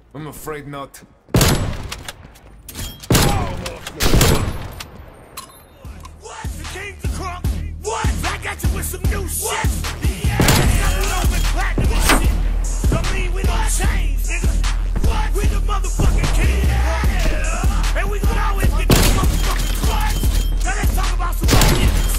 I'm afraid not. What? The king's a crunk? What? I got you with some new shit. Yeah. Nothing over platinum and shit. I mean, we don't change, nigga. What? We the motherfucking king. Yeah. And we gonna always get the motherfucking clutch. Now let's talk about some more niggas.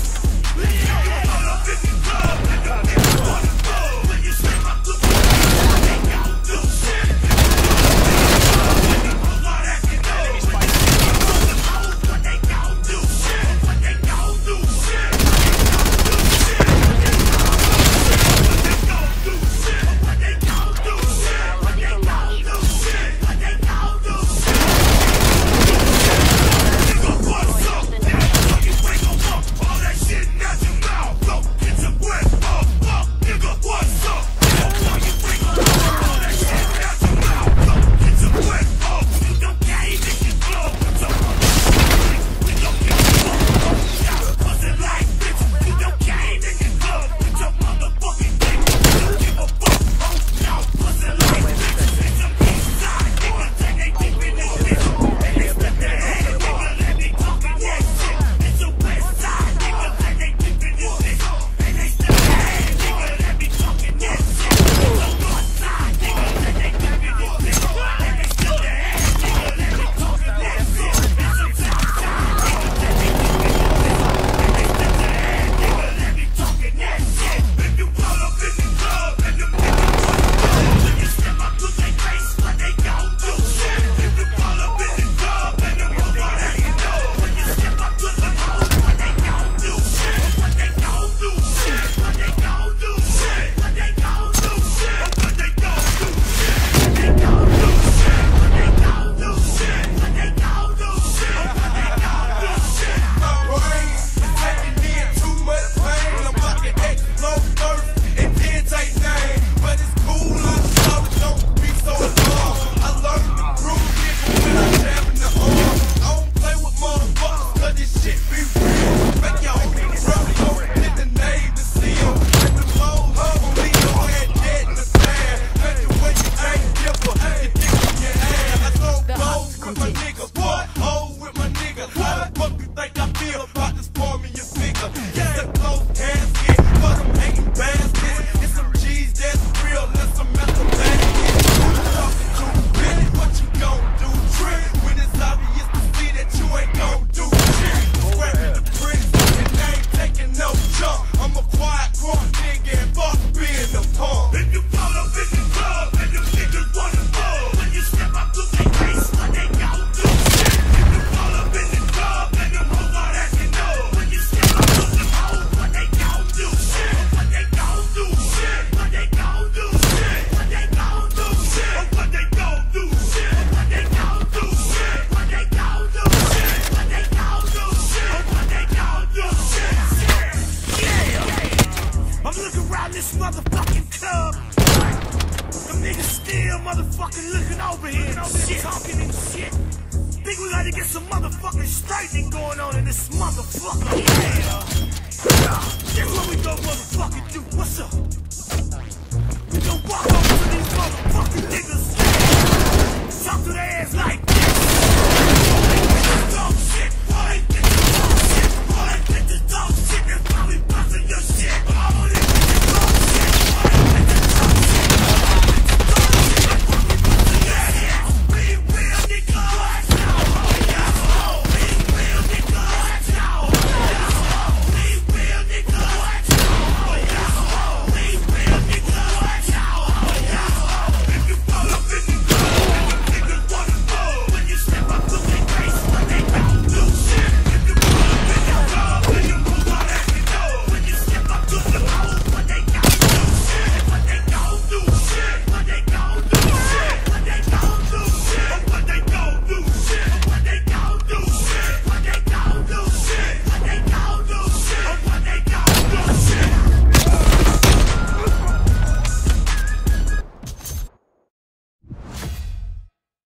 This motherfucking club. Them niggas still motherfucking looking over here and shit, talking and shit. Think we gotta get some motherfucking straightening going on in this motherfucker. Yeah. That's what we